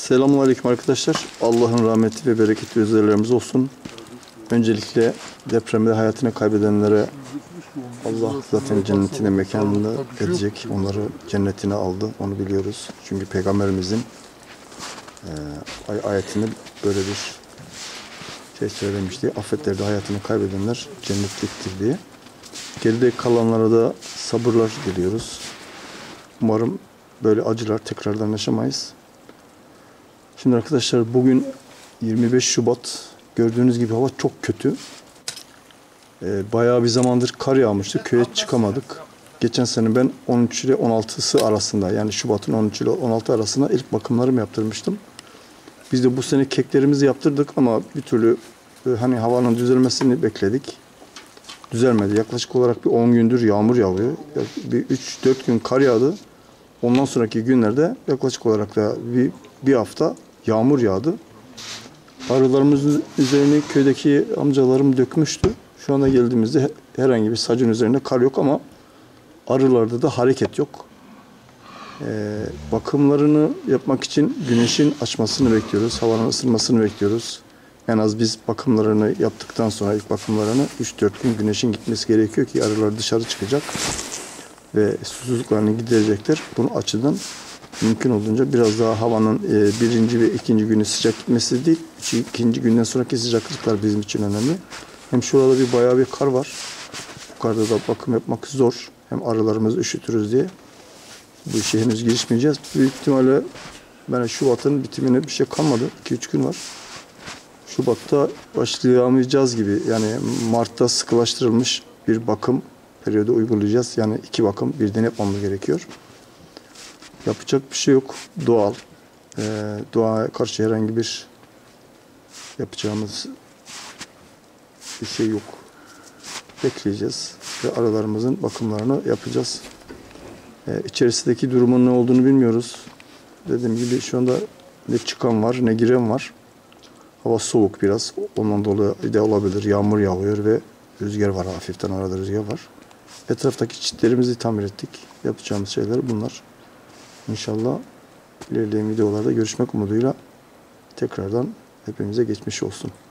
Selamünaleyküm arkadaşlar. Allah'ın rahmeti ve bereketi üzerlerimiz olsun. Öncelikle depremde hayatını kaybedenlere Allah zaten cennetine mekanını edecek. Onları cennetine aldı. Onu biliyoruz. Çünkü Peygamberimizin ayetinde böyle bir şey söylemişti. Afetlerde hayatını kaybedenler cennetliktir diye. Geride kalanlara da sabırlar diliyoruz. Umarım böyle acılar tekrardan yaşamayız. Şimdi arkadaşlar bugün 25 Şubat. Gördüğünüz gibi hava çok kötü. Bayağı bir zamandır kar yağmıştı. Köye çıkamadık. Geçen sene ben 13 ile 16'sı arasında, yani Şubat'ın 13 ile 16 arasında ilk bakımlarımı yaptırmıştım. Biz de bu sene keklerimizi yaptırdık ama bir türlü hani havanın düzelmesini bekledik. Düzelmedi. Yaklaşık olarak bir 10 gündür yağmur yağıyor. Bir 3-4 gün kar yağdı. Ondan sonraki günlerde yaklaşık olarak da bir hafta yağmur yağdı. Arılarımızın üzerine köydeki amcalarım dökmüştü. Şu anda geldiğimizde herhangi bir sacın üzerinde kar yok ama arılarda da hareket yok. Bakımlarını yapmak için güneşin açmasını bekliyoruz. Havanın ısınmasını bekliyoruz. En az biz bakımlarını yaptıktan sonra ilk bakımlarını 3-4 gün güneşin gitmesi gerekiyor ki arılar dışarı çıkacak ve susuzluklarını giderecekler. Bunu açıdan mümkün olduğunca biraz daha havanın birinci ve ikinci günü sıcak gitmesi değil, ikinci günden sonraki sıcaklıklar bizim için önemli. Hem şurada bayağı bir kar var. Bu karda da bakım yapmak zor. Hem arılarımızı üşütürüz diye. Bu işe henüz girişmeyeceğiz. Büyük ihtimalle Şubat'ın bitimine bir şey kalmadı. 2-3 gün var. Şubat'ta başlayamayacağız gibi. Yani Mart'ta sıkılaştırılmış bir bakım periyodu uygulayacağız. Yani 2 bakım birden yapmamız gerekiyor. Yapacak bir şey yok. Doğal. Doğaya karşı herhangi bir yapacağımız bir şey yok. Bekleyeceğiz ve arılarımızın bakımlarını yapacağız. İçerisindeki durumun ne olduğunu bilmiyoruz. Dediğim gibi şu anda ne çıkan var ne giren var. Hava soğuk biraz. Ondan dolayı da olabilir. Yağmur yağıyor ve rüzgar var. Hafiften arada rüzgar var. Etraftaki çitlerimizi tamir ettik. Yapacağımız şeyler bunlar. İnşallah ilerleyen videolarda görüşmek umuduyla tekrardan hepimize geçmiş olsun.